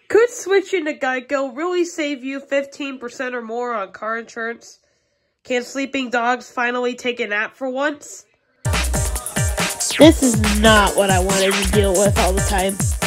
Could switching to GEICO really save you 15% or more on car insurance? Can sleeping dogs finally take a nap for once? This is not what I wanted to deal with all the time.